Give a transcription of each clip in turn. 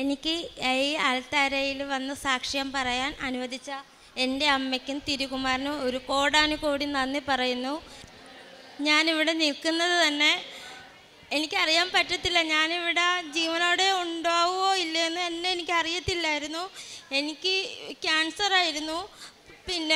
എനിക്ക് ഈ ആൾത്താരയിൽ വന്ന് സാക്ഷ്യം പറയാൻ അനുവദിച്ച എൻ്റെ അമ്മയ്ക്കും തിരുകുമാരനും ഒരു കോടാനുകോടി നന്ദി പറയുന്നു. ഞാനിവിടെ നിൽക്കുന്നത് തന്നെ എനിക്കറിയാൻ പറ്റത്തില്ല, ഞാനിവിടെ ജീവനോടെ ഉണ്ടാവുമോ ഇല്ലയെന്ന് എന്നെ എനിക്കറിയത്തില്ലായിരുന്നു. എനിക്ക് ക്യാൻസറായിരുന്നു. പിന്നെ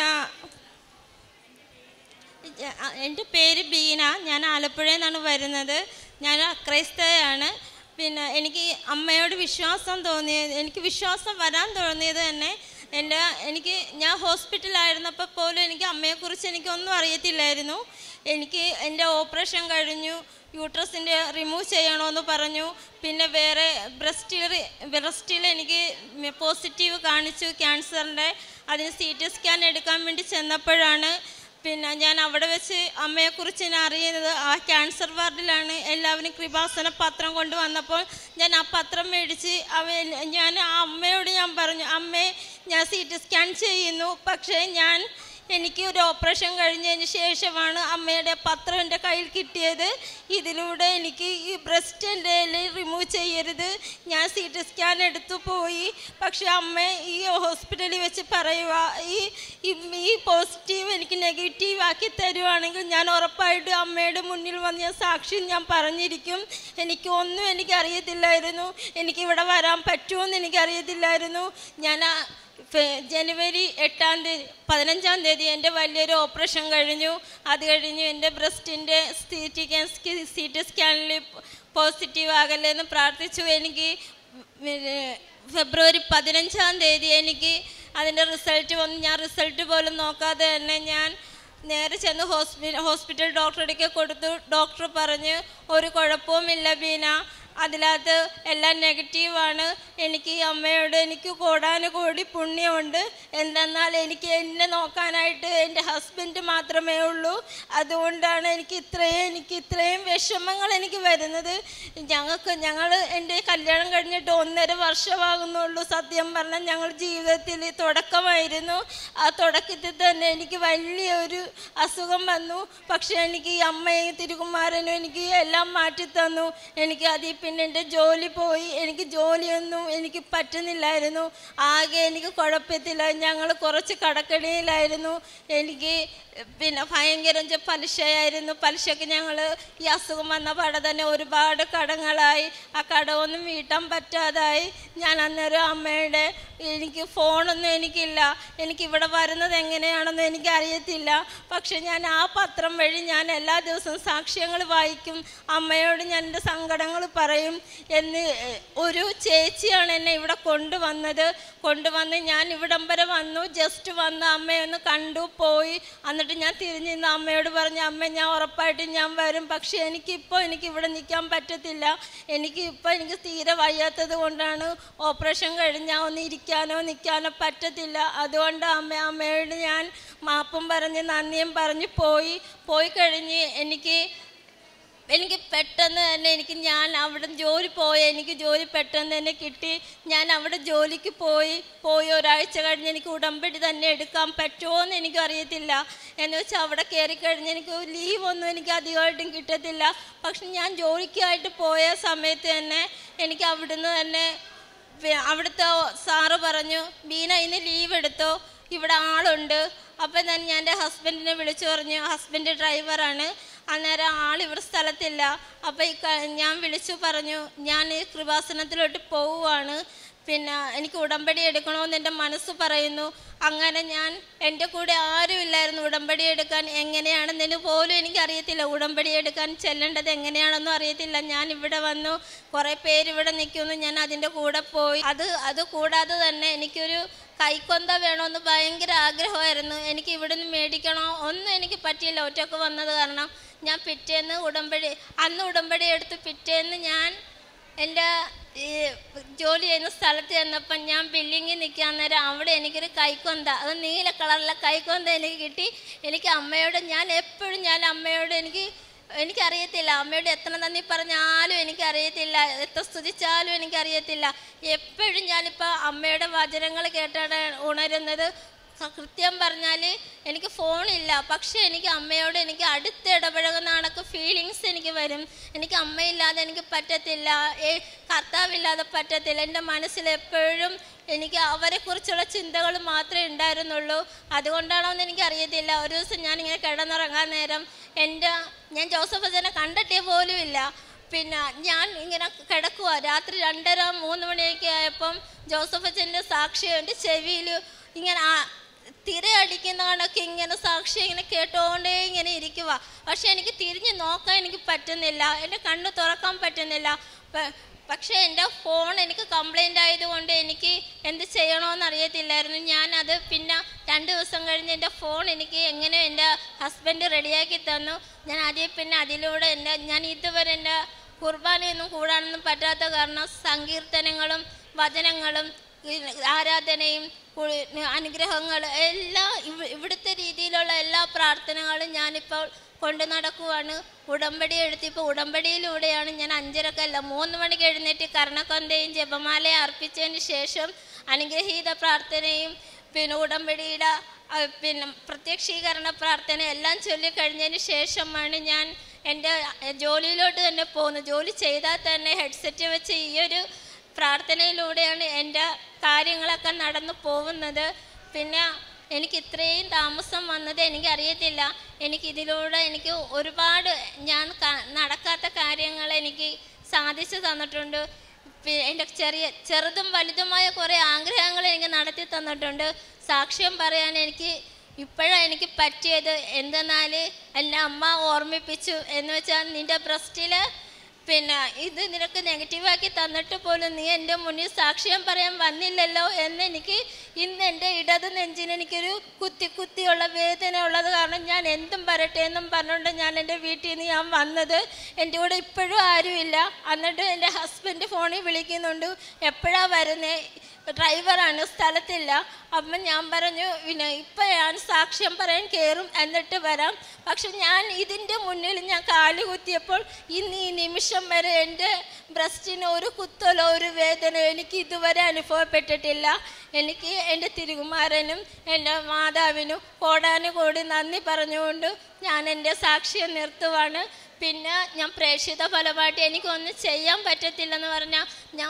എൻ്റെ പേര് ബീന, ഞാൻ ആലപ്പുഴയിൽ നിന്നാണ് വരുന്നത്. ഞാൻ അക്രൈസ്തയാണ്. പിന്നെ എനിക്ക് അമ്മയോട് വിശ്വാസം തോന്നിയത്, എനിക്ക് വിശ്വാസം വരാൻ തോന്നിയത് തന്നെ ഞാൻ ഹോസ്പിറ്റലായിരുന്നപ്പോൾ പോലും എനിക്ക് അമ്മയെക്കുറിച്ച് എനിക്കൊന്നും അറിയത്തില്ലായിരുന്നു. എൻ്റെ ഓപ്പറേഷൻ കഴിഞ്ഞു, യൂട്രസിൻ്റെ റിമൂവ് ചെയ്യണമെന്ന് പറഞ്ഞു. പിന്നെ വേറെ ബ്രസ്റ്റിൽ എനിക്ക് പോസിറ്റീവ് കാണിച്ചു ക്യാൻസറിൻ്റെ. അതിന് CT സ്കാൻ എടുക്കാൻ വേണ്ടി ചെന്നപ്പോഴാണ് പിന്നെ ഞാൻ അവിടെ വെച്ച് അമ്മയെക്കുറിച്ച് ഞാൻ അറിയുന്നത്. ആ ക്യാൻസർ വാർഡിലാണ്. എല്ലാവരും കൃപാസന പത്രം കൊണ്ടുവന്നപ്പോൾ ഞാൻ ആ പത്രം മേടിച്ച് ഞാൻ ആ അമ്മയോട് ഞാൻ പറഞ്ഞു, അമ്മേ ഞാൻ CT സ്കാൻ ചെയ്യുന്നു, പക്ഷേ എനിക്ക് ഒരു ഓപ്പറേഷൻ കഴിഞ്ഞതിന് ശേഷമാണ് അമ്മയുടെ പത്രം എൻ്റെ കയ്യിൽ കിട്ടിയത്. ഇതിലൂടെ എനിക്ക് ഈ ബ്രസ്റ്റിൻ്റെ റിമൂവ് ചെയ്യരുത്, ഞാൻ CT സ്കാൻ എടുത്തു പോയി. പക്ഷെ അമ്മ ഈ ഹോസ്പിറ്റലിൽ വെച്ച് പറയുക, ഈ പോസിറ്റീവ് എനിക്ക് നെഗറ്റീവ് ആക്കി തരുവാണെങ്കിൽ ഞാൻ ഉറപ്പായിട്ട് അമ്മയുടെ മുന്നിൽ വന്ന് ഞാൻ സാക്ഷ്യം ഞാൻ പറഞ്ഞിരിക്കും. ഒന്നും എനിക്കറിയത്തില്ലായിരുന്നു, എനിക്കിവിടെ വരാൻ പറ്റുമെന്ന് എനിക്കറിയത്തില്ലായിരുന്നു. ഞാൻ ജനുവരി 15-ാം തീയതി എൻ്റെ വലിയൊരു ഓപ്പറേഷൻ കഴിഞ്ഞു. അത് കഴിഞ്ഞ് എൻ്റെ ബ്രസ്റ്റിൻ്റെ CT സ്കാനിൽ പോസിറ്റീവ് ആകല്ലെന്ന് പ്രാർത്ഥിച്ചു. എനിക്ക് ഫെബ്രുവരി 15-ാം തീയതി എനിക്ക് അതിൻ്റെ റിസൾട്ട് വന്നു. ഞാൻ റിസൾട്ട് പോലും നോക്കാതെ തന്നെ ഞാൻ നേരെ ചെന്ന് ഹോസ്പിറ്റൽ ഡോക്ടറുടെ കൊടുത്തു. ഡോക്ടർ പറഞ്ഞു, ഒരു കുഴപ്പവുമില്ല ബീന, അതിനകത്ത് എല്ലാം നെഗറ്റീവാണ്. എനിക്ക് അമ്മയോട് എനിക്ക് കോടാനുകോടി പുണ്യമുണ്ട്. എന്തെന്നാൽ എന്നെ നോക്കാനായിട്ട് എൻ്റെ ഹസ്ബൻഡ് മാത്രമേ ഉള്ളൂ. അതുകൊണ്ടാണ് എനിക്ക് ഇത്രയും വിഷമങ്ങൾ എനിക്ക് വരുന്നത്. എൻ്റെ കല്യാണം കഴിഞ്ഞിട്ട് 1.5 വർഷമാകുന്നുള്ളൂ. സത്യം പറഞ്ഞാൽ ഞങ്ങൾ ജീവിതത്തിൽ തുടക്കമായിരുന്നു. ആ തുടക്കത്തിൽ തന്നെ എനിക്ക് വലിയൊരു അസുഖം വന്നു. പക്ഷേ എനിക്ക് ഈ അമ്മയും തിരുകുമാരനും എനിക്ക് എല്ലാം മാറ്റിത്തന്നു. പിന്നെ എൻ്റെ ജോലി പോയി. എനിക്ക് ജോലിയൊന്നും എനിക്ക് പറ്റുന്നില്ലായിരുന്നു. ആകെ എനിക്ക് കുഴപ്പത്തില്ല. ഞങ്ങൾ കുറച്ച് കടക്കണിയിലായിരുന്നു. എനിക്ക് പിന്നെ ഭയങ്കര പലിശയായിരുന്നു. പലിശയ്ക്ക് ഞങ്ങൾ ഈ അസുഖം വന്ന പാടെ തന്നെ ഒരുപാട് കടങ്ങളായി. ആ കടമൊന്നും വീട്ടാൻ പറ്റാതായി. ഞാൻ അന്നേരം അമ്മയുടെ എനിക്ക് ഫോണൊന്നും എനിക്കില്ല, എനിക്കിവിടെ വരുന്നത് എങ്ങനെയാണെന്ന് എനിക്കറിയത്തില്ല. പക്ഷെ ഞാൻ ആ പത്രം വഴി ഞാൻ എല്ലാ ദിവസവും സാക്ഷ്യങ്ങൾ വായിക്കും. അമ്മയോട് ഞാൻ എൻ്റെ സങ്കടങ്ങൾ പറയും. ഒരു ചേച്ചിയാണ് എന്നെ ഇവിടെ കൊണ്ടുവന്ന് ഞാൻ ഇവിടം വരെ വന്നു. ജസ്റ്റ് വന്ന് അമ്മയൊന്ന് കണ്ടു പോയി. എന്നിട്ട് ഞാൻ തിരിഞ്ഞ് നിന്ന് അമ്മയോട് പറഞ്ഞു, അമ്മ ഞാൻ ഉറപ്പായിട്ടും ഞാൻ വരും. പക്ഷേ എനിക്കിവിടെ നിൽക്കാൻ പറ്റത്തില്ല. എനിക്ക് തീരെ വയ്യാത്തത് കൊണ്ടാണ്. ഓപ്പറേഷൻ കഴിഞ്ഞാൽ ഒന്ന് ഇരിക്കാനോ നിൽക്കാനോ പറ്റത്തില്ല. അതുകൊണ്ട് അമ്മയോട് ഞാൻ മാപ്പും പറഞ്ഞ് നന്ദിയും പറഞ്ഞ് പോയി കഴിഞ്ഞ് എനിക്ക് പെട്ടെന്ന് തന്നെ ഞാൻ അവിടെ എനിക്ക് ജോലി പെട്ടെന്ന് തന്നെ കിട്ടി. ഞാൻ അവിടെ ജോലിക്ക് പോയി ഒരാഴ്ച കഴിഞ്ഞ് എനിക്ക് ഉടമ്പടി തന്നെ എടുക്കാൻ പറ്റുമോ എന്ന് എനിക്കറിയത്തില്ല. എന്ന് വെച്ചാൽ അവിടെ കയറിക്കഴിഞ്ഞ് എനിക്ക് ലീവൊന്നും എനിക്ക് അധികമായിട്ടും കിട്ടത്തില്ല. പക്ഷെ ഞാൻ ജോലിക്കായിട്ട് പോയ സമയത്ത് തന്നെ എനിക്ക് അവിടുന്ന് തന്നെ അവിടുത്തെ സാറ് പറഞ്ഞു, ബീന ഇന്ന് ലീവ് എടുത്തോ, ഇവിടെ ആളുണ്ട്. അപ്പം തന്നെ ഞാൻ എൻ്റെ ഹസ്ബൻഡിനെ വിളിച്ചു പറഞ്ഞു. ഹസ്ബൻഡ് ഡ്രൈവറാണ്. അന്നേരം ആളിവിടെ സ്ഥലത്തില്ല. അപ്പം ഞാൻ വിളിച്ചു പറഞ്ഞു, ഞാൻ ഈ കൃപാസനത്തിലോട്ട് പോവുകയാണ്, പിന്നെ എനിക്ക് ഉടമ്പടി എടുക്കണമെന്ന് എൻ്റെ മനസ്സ് പറയുന്നു. അങ്ങനെ എൻ്റെ കൂടെ ആരുമില്ലായിരുന്നു ഉടമ്പടി എടുക്കാൻ. എങ്ങനെയാണെന്നതിന് പോലും എനിക്കറിയത്തില്ല. ഉടമ്പടി എടുക്കാൻ ചെല്ലേണ്ടത് എങ്ങനെയാണെന്നും അറിയത്തില്ല. ഞാൻ ഇവിടെ വന്നു, കുറേ പേരിവിടെ നിൽക്കുന്നു. ഞാൻ അതിൻ്റെ കൂടെ പോയി. അത് കൂടാതെ തന്നെ എനിക്കൊരു കൈക്കൊന്ത വേണമെന്ന് ഭയങ്കര ആഗ്രഹമായിരുന്നു. എനിക്ക് ഇവിടുന്ന് മേടിക്കണോ ഒന്നും എനിക്ക് പറ്റിയില്ല, ഒറ്റക്ക് വന്നത് കാരണം. ഞാൻ പിറ്റേന്ന് ഉടമ്പടി എടുത്ത് പിറ്റേന്ന് ഞാൻ എൻ്റെ ജോലി ചെയ്യുന്ന സ്ഥലത്ത് ചെന്നപ്പം ഞാൻ ബില്ലിങ്ങിൽ നിൽക്കാൻ നേരം അവിടെ എനിക്കൊരു കൈക്കൊന്ത, അത് നീല കളറിലെ കൈക്കൊന്ത എനിക്ക് കിട്ടി. എനിക്ക് അമ്മയോട് ഞാൻ അമ്മയോട് എനിക്കറിയത്തില്ല. അമ്മയോട് എത്ര നന്ദി പറഞ്ഞാലും എനിക്കറിയത്തില്ല, എത്ര സ്തുതിച്ചാലും എനിക്കറിയത്തില്ല. എപ്പോഴും ഞാനിപ്പോൾ അമ്മയുടെ വചനങ്ങൾ കേട്ടാണ് ഉണരുന്നത്. കൃത്യം പറഞ്ഞാൽ എനിക്ക് ഫോണില്ല, പക്ഷേ എനിക്ക് അമ്മയോട് എനിക്ക് അടുത്ത് ഇടപഴകുന്ന കണക്ക് ഫീലിങ്സ് എനിക്ക് വരും. എനിക്ക് അമ്മയില്ലാതെ എനിക്ക് പറ്റത്തില്ല, കർത്താവില്ലാതെ പറ്റത്തില്ല. എൻ്റെ മനസ്സിൽ എപ്പോഴും എനിക്ക് അവരെക്കുറിച്ചുള്ള ചിന്തകൾ മാത്രമേ ഉണ്ടായിരുന്നുള്ളൂ. അതുകൊണ്ടാണോ എന്ന് എനിക്കറിയത്തില്ല. ഒരു ദിവസം ഞാനിങ്ങനെ കിടന്നുറങ്ങാൻ നേരം ഞാൻ ജോസഫ് അച്ഛനെ കണ്ടിട്ടേ പോലും ഇല്ല. പിന്നെ ഞാൻ ഇങ്ങനെ കിടക്കുക, രാത്രി 2:30-3 മണിയൊക്കെ ആയപ്പം ജോസഫ് അച്ഛൻ്റെ സാക്ഷ്യം എൻ്റെ ചെവിയിൽ ഇങ്ങനെ തിരയടിക്കുന്ന കണക്ക് ഇങ്ങനെ സാക്ഷ്യം ഇങ്ങനെ കേട്ടോണ്ടേ ഇങ്ങനെ ഇരിക്കുക. പക്ഷെ എനിക്ക് തിരിഞ്ഞ് നോക്കാൻ എനിക്ക് പറ്റുന്നില്ല, എൻ്റെ കണ്ണ് തുറക്കാൻ പറ്റുന്നില്ല. പക്ഷേ എൻ്റെ ഫോൺ എനിക്ക് കംപ്ലൈൻ്റ് ആയതുകൊണ്ട് എനിക്ക് എന്ത് ചെയ്യണമെന്ന് അറിയത്തില്ലായിരുന്നു. ഞാനത് പിന്നെ 2 ദിവസം കഴിഞ്ഞ് എൻ്റെ ഫോൺ എനിക്ക് എങ്ങനെ എൻ്റെ ഹസ്ബൻഡ് റെഡിയാക്കി തന്നു. ഞാൻ പിന്നെ അതിലൂടെ ഞാൻ ഇതുവരെ എൻ്റെ കുർബാനയൊന്നും കൂടാനൊന്നും പറ്റാത്ത കാരണം സങ്കീർത്തനങ്ങളും വചനങ്ങളും ആരാധനയും അനുഗ്രഹങ്ങൾ എല്ലാം ഇവിടുത്തെ രീതിയിലുള്ള എല്ലാ പ്രാർത്ഥനകളും ഞാനിപ്പോൾ കൊണ്ട് നടക്കുവാണ്. ഉടമ്പടി എടുത്തിപ്പോൾ ഉടമ്പടിയിലൂടെയാണ് ഞാൻ 5:30 3 മണിക്ക് എഴുന്നേറ്റ് കർണക്കൊന്തയും ജപമാലയും അർപ്പിച്ചതിന് ശേഷം അനുഗ്രഹീത പ്രാർത്ഥനയും പിന്നെ ഉടമ്പടിയുടെ പിന്നെ പ്രത്യക്ഷീകരണ പ്രാർത്ഥന എല്ലാം ചൊല്ലിക്കഴിഞ്ഞതിന് ശേഷമാണ് ഞാൻ എൻ്റെ ജോലിയിലോട്ട് തന്നെ പോകുന്നത്. ജോലി ചെയ്താൽ തന്നെ ഹെഡ്സെറ്റ് വെച്ച് ഈ ഒരു പ്രാർത്ഥനയിലൂടെയാണ് എൻ്റെ കാര്യങ്ങളൊക്കെ നടന്നു പോകുന്നത്. പിന്നെ എനിക്ക് ഇത്രയും താമസം വന്നത് എനിക്കറിയത്തില്ല. എനിക്കിതിലൂടെ എനിക്ക് ഒരുപാട് ഞാൻ നടക്കാത്ത കാര്യങ്ങൾ എനിക്ക് സാധിച്ചു തന്നിട്ടുണ്ട്. എൻ്റെ ചെറുതും വലുതുമായ കുറേ ആഗ്രഹങ്ങൾ എനിക്ക് നടത്തി തന്നിട്ടുണ്ട്. സാക്ഷ്യം പറയാൻ ഇപ്പോഴാണ് എനിക്ക് പറ്റിയത്. എന്തെന്നാൽ എൻ്റെ അമ്മ ഓർമ്മിപ്പിച്ചു, എന്ന് വെച്ചാൽ നിൻ്റെ ബ്രസ്റ്റിൽ പിന്നെ ഇത് നിനക്ക് നെഗറ്റീവാക്കി തന്നിട്ട് പോലും നീ എൻ്റെ മുന്നിൽ സാക്ഷ്യം പറയാൻ വന്നില്ലല്ലോ എന്നെനിക്ക് ഇന്ന് എൻ്റെ ഇടത് നെഞ്ചിന് എനിക്കൊരു കുത്തിയുള്ള വേദന ഉള്ളത് കാരണം ഞാൻ എന്തും പറയട്ടെ എന്നും പറഞ്ഞുകൊണ്ട് ഞാൻ എൻ്റെ വീട്ടിൽ നിന്ന് ഞാൻ വന്നത്. എൻ്റെ കൂടെ ഇപ്പോഴും ആരുമില്ല. എന്നിട്ട് എൻ്റെ ഹസ്ബൻഡ് ഫോണിൽ വിളിക്കുന്നുണ്ട്, എപ്പോഴാണ് വരുന്നത്, ഡ്രൈവറാണ്, സ്ഥലത്തില്ല. അപ്പം ഞാൻ പറഞ്ഞു പിന്നെ ഇപ്പം ഞാൻ സാക്ഷ്യം പറയാൻ കയറും, എന്നിട്ട് വരാം. പക്ഷെ ഞാൻ ഇതിൻ്റെ മുന്നിൽ ഞാൻ കാല് കുത്തിയപ്പോൾ ഇന്ന് ഈ നിമിഷം വരെ എൻ്റെ ബ്രസ്റ്റിന് ഒരു കുത്തലോ ഒരു വേദനയോ എനിക്ക് ഇതുവരെ അനുഭവപ്പെട്ടിട്ടില്ല. എനിക്ക് എൻ്റെ തിരുകുമാരനും എൻ്റെ മാതാവിനും കോടാനുകോടി നന്ദി പറഞ്ഞുകൊണ്ട് ഞാൻ എൻ്റെ സാക്ഷ്യം നിർത്തുവാണ്. പിന്നെ ഞാൻ പ്രേക്ഷിത ഫലമായിട്ട് എനിക്കൊന്നും ചെയ്യാൻ പറ്റത്തില്ലെന്ന് പറഞ്ഞാൽ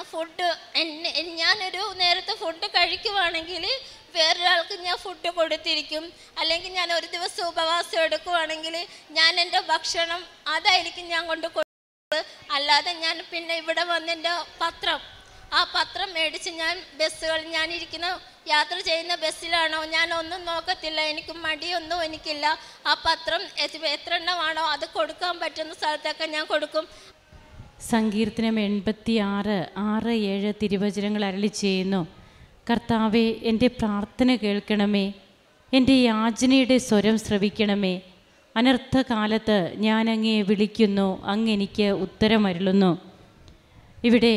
ഞാനൊരു നേരത്തെ ഫുഡ് കഴിക്കുവാണെങ്കിൽ വേറൊരാൾക്ക് ഞാൻ ഫുഡ് കൊടുത്തിരിക്കും. അല്ലെങ്കിൽ ഞാൻ ഒരു ദിവസം ഉപവാസം എടുക്കുവാണെങ്കിൽ ഞാൻ എൻ്റെ ഭക്ഷണം അതായിരിക്കും ഞാൻ കൊണ്ട് കൊടുക്കുന്നത്. അല്ലാതെ ഞാൻ പിന്നെ ഇവിടെ വന്നെൻ്റെ ആ പത്രം മേടിച്ച് ഞാൻ ഞാനിരിക്കുന്ന യാത്ര ചെയ്യുന്ന ബസ്സിലാണോ ഞാൻ ഒന്നും നോക്കത്തില്ല, എനിക്ക് മടിയൊന്നും എനിക്കില്ല. ആ പത്രം എത്ര എണ്ണമാണോ അത് കൊടുക്കാൻ പറ്റുന്ന സ്ഥലത്തൊക്കെ ഞാൻ കൊടുക്കും. സങ്കീർത്തനം 86:6-7 തിരുവചനങ്ങൾ അരുളി ചെയ്യുന്നു. കർത്താവേ, എൻ്റെ പ്രാർത്ഥന കേൾക്കണമേ, എൻ്റെ യാചനയുടെ സ്വരം ശ്രവിക്കണമേ. അനർത്ഥകാലത്ത് ഞാൻ അങ്ങയെ വിളിക്കുന്നു, അങ്ങ് എനിക്ക് ഉത്തരമരുളുന്നു. ഇവിടെ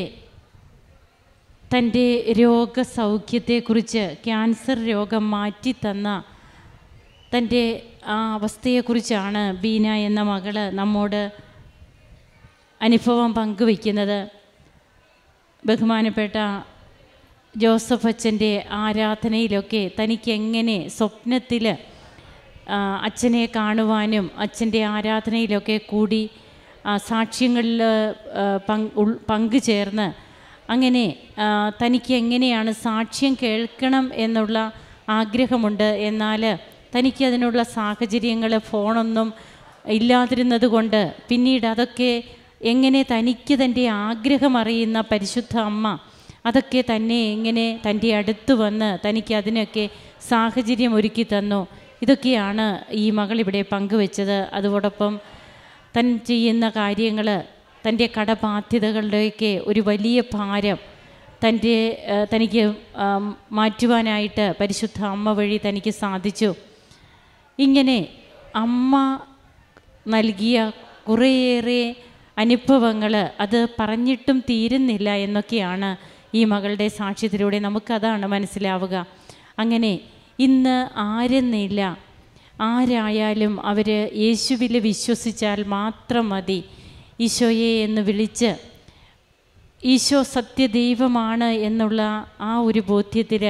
തൻ്റെ രോഗസൗഖ്യത്തെക്കുറിച്ച്, ക്യാൻസർ രോഗം മാറ്റിത്തന്ന തൻ്റെ ആ അവസ്ഥയെക്കുറിച്ചാണ് ബീന എന്ന മകള് നമ്മോട് അനുഭവം പങ്കുവയ്ക്കുന്നത്. ബഹുമാനപ്പെട്ട ജോസഫ് അച്ഛൻ്റെ ആരാധനയിലൊക്കെ തനിക്കെങ്ങനെ സ്വപ്നത്തിൽ അച്ഛനെ കാണുവാനും അച്ഛൻ്റെ ആരാധനയിലൊക്കെ കൂടി സാക്ഷ്യങ്ങളിൽ പങ്കുചേർന്ന് അങ്ങനെ തനിക്ക് എങ്ങനെയാണ് സാക്ഷ്യം കേൾക്കണം എന്നുള്ള ആഗ്രഹമുണ്ട്. എന്നാൽ തനിക്കതിനുള്ള സാഹചര്യങ്ങൾ ഫോണൊന്നും ഇല്ലാതിരുന്നത് കൊണ്ട് പിന്നീട് അതൊക്കെ എങ്ങനെ തനിക്ക് തൻ്റെ ആഗ്രഹം അറിയുന്ന പരിശുദ്ധ അമ്മ അതൊക്കെ തന്നെ എങ്ങനെ തൻ്റെ അടുത്ത് വന്ന് തനിക്ക് അതിനൊക്കെ സാഹചര്യം ഒരുക്കി തന്നു. ഇതൊക്കെയാണ് ഈ മകളിവിടെ പങ്കുവെച്ചത്. അതോടൊപ്പം താൻ ചെയ്യുന്ന കാര്യങ്ങൾ, തൻ്റെ കടബാധ്യതകളുടെയൊക്കെ ഒരു വലിയ ഭാരം തനിക്ക് മാറ്റുവാനായിട്ട് പരിശുദ്ധ അമ്മ വഴി തനിക്ക് സാധിച്ചു. ഇങ്ങനെ അമ്മ നൽകിയ കുറേയേറെ അനുഭവങ്ങൾ അത് പറഞ്ഞിട്ടും തീരുന്നില്ല എന്നൊക്കെയാണ് ഈ മകളുടെ സാക്ഷ്യത്തിലൂടെ നമുക്കതാണ് മനസ്സിലാവുക. അങ്ങനെ ഇന്ന് ആരെന്നില്ല, ആരായാലും അവർ യേശുവിൽ വിശ്വസിച്ചാൽ മാത്രം മതി. ഈശോയെ എന്ന് വിളിച്ച് ഈശോ സത്യദൈവമാണ് എന്നുള്ള ആ ഒരു ബോധ്യത്തിൽ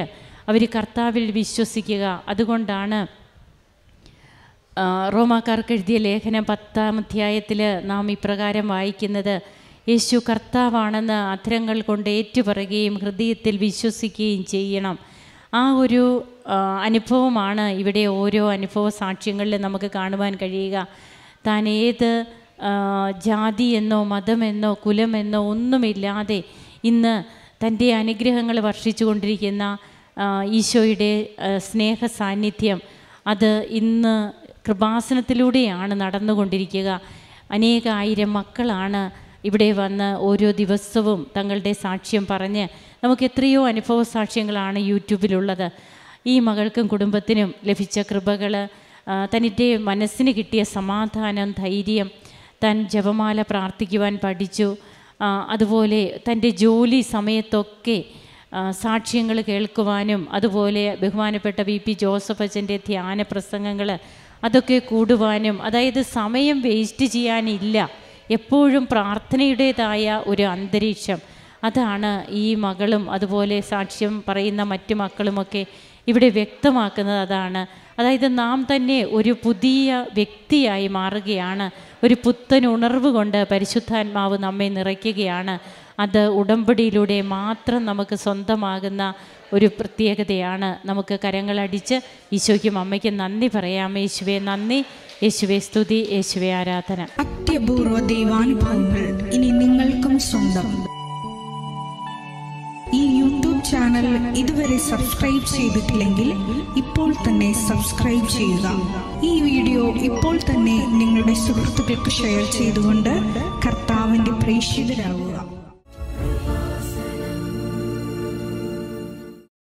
അവർ കർത്താവിൽ വിശ്വസിക്കുക. അതുകൊണ്ടാണ് റോമാക്കാർക്ക് എഴുതിയ ലേഖനം 10-ാം അധ്യായത്തിൽ നാം ഇപ്രകാരം വായിക്കുന്നത്: യേശു കർത്താവാണെന്ന് അധരങ്ങൾ കൊണ്ട് ഏറ്റുപറയുകയും ഹൃദയത്തിൽ വിശ്വസിക്കുകയും ചെയ്യണം. ആ ഒരു അനുഭവമാണ് ഇവിടെ ഓരോ അനുഭവ സാക്ഷ്യങ്ങളിലും നമുക്ക് കാണുവാൻ കഴിയുക. താൻ ഏത് ജാതിയെന്നോ മതമെന്നോ കുലമെന്നോ ഒന്നുമില്ലാതെ ഇന്ന് തൻ്റെ അനുഗ്രഹങ്ങൾ വർഷിച്ചു കൊണ്ടിരിക്കുന്ന ഈശോയുടെ സ്നേഹ സാന്നിധ്യം അത് ഇന്ന് കൃപാസനത്തിലൂടെയാണ് നടന്നുകൊണ്ടിരിക്കുക. അനേകായിരം മക്കളാണ് ഇവിടെ വന്ന് ഓരോ ദിവസവും തങ്ങളുടെ സാക്ഷ്യം പറഞ്ഞ്, നമുക്ക് എത്രയോ അനുഭവ സാക്ഷ്യങ്ങളാണ് യൂട്യൂബിലുള്ളത്. ഈ മകൾക്കും കുടുംബത്തിനും ലഭിച്ച കൃപകൾ, തൻ്റെ മനസ്സിന് കിട്ടിയ സമാധാനം, ധൈര്യം, താൻ ജപമാല പ്രാർത്ഥിക്കുവാൻ പഠിച്ചു, അതുപോലെ തൻ്റെ ജോലി സമയത്തൊക്കെ സാക്ഷ്യങ്ങൾ കേൾക്കുവാനും, അതുപോലെ ബഹുമാനപ്പെട്ട VP ജോസഫ് അച്ഛൻ്റെ ധ്യാന പ്രസംഗങ്ങൾ അതൊക്കെ കൂടുവാനും, അതായത് സമയം വേസ്റ്റ് ചെയ്യാനില്ല, എപ്പോഴും പ്രാർത്ഥനയുടേതായ ഒരു അന്തരീക്ഷം. അതാണ് ഈ മകളും അതുപോലെ സാക്ഷ്യം പറയുന്ന മറ്റു മക്കളുമൊക്കെ ഇവിടെ വ്യക്തമാക്കുന്നത്. അതാണ്, അതായത് നാം തന്നെ ഒരു പുതിയ വ്യക്തിയായി മാറുകയാണ്. ഒരു പുത്തൻ ഉണർവ് കൊണ്ട് പരിശുദ്ധാത്മാവ് നമ്മെ നിറയ്ക്കുകയാണ്. അത് ഉടമ്പടിയിലൂടെ മാത്രം നമുക്ക് സ്വന്തമാകുന്ന ഒരു പ്രത്യേകതയാണ്. നമുക്ക് കരങ്ങളടിച്ച് ഈശോയ്ക്കും അമ്മയ്ക്കും നന്ദി പറയാം. യേശുവേ നന്ദി, യേശുവേ സ്തുതി, യേശുവേ ആരാധന. അത്യപൂർവ ദൈവാനുഭവങ്ങൾ ഇനി നിങ്ങൾക്കും സ്വന്തം. ഈ യൂട്യൂബ് ചാനൽ ഇതുവരെ സബ്സ്ക്രൈബ് ചെയ്തിട്ടില്ലെങ്കിൽ ഇപ്പോൾ തന്നെ സബ്സ്ക്രൈബ് ചെയ്യുക. ഈ വീഡിയോ ഇപ്പോൾ തന്നെ നിങ്ങളുടെ സുഹൃത്തുക്കൾക്ക് ഷെയർ ചെയ്തുകൊണ്ട് കർത്താവിൻ്റെ പ്രേക്ഷിതരാകുക.